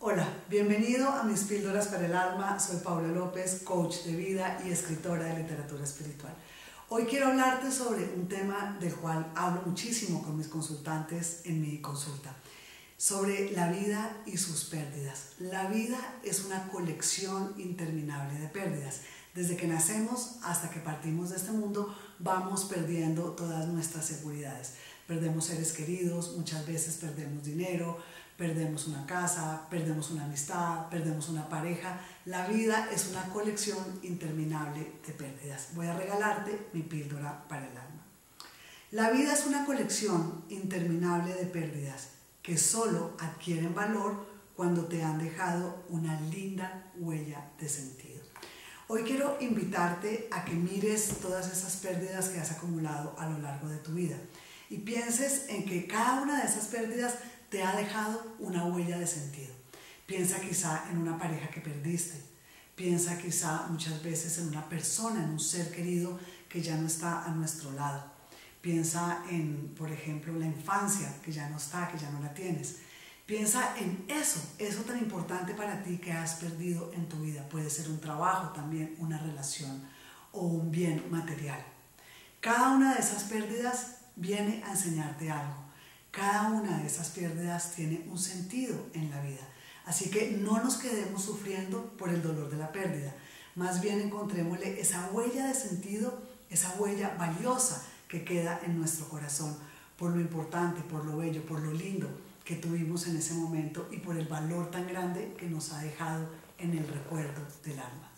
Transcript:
Hola, bienvenido a Mis Píldoras para el Alma. Soy Paula López, coach de vida y escritora de literatura espiritual. Hoy quiero hablarte sobre un tema del cual hablo muchísimo con mis consultantes en mi consulta, sobre la vida y sus pérdidas. La vida es una colección interminable de pérdidas. Desde que nacemos hasta que partimos de este mundo, vamos perdiendo todas nuestras seguridades. Perdemos seres queridos, muchas veces perdemos dinero, perdemos una casa, perdemos una amistad, perdemos una pareja. La vida es una colección interminable de pérdidas. Voy a regalarte mi píldora para el alma. La vida es una colección interminable de pérdidas que solo adquieren valor cuando te han dejado una linda huella de sentido. Hoy quiero invitarte a que mires todas esas pérdidas que has acumulado a lo largo de tu vida y pienses en que cada una de esas pérdidas te ha dejado una huella de sentido. Piensa quizá en una pareja que perdiste, piensa quizá muchas veces en una persona, en un ser querido que ya no está a nuestro lado. Piensa en, por ejemplo, la infancia que ya no está, que ya no la tienes. Piensa en eso tan importante para ti que has perdido en tu vida. Puede ser un trabajo también, una relación o un bien material. Cada una de esas pérdidas viene a enseñarte algo. Cada una de esas pérdidas tiene un sentido en la vida. Así que no nos quedemos sufriendo por el dolor de la pérdida. Más bien encontrémosle esa huella de sentido, esa huella valiosa que queda en nuestro corazón por lo importante, por lo bello, por lo lindo que tuvimos en ese momento y por el valor tan grande que nos ha dejado en el recuerdo del alma.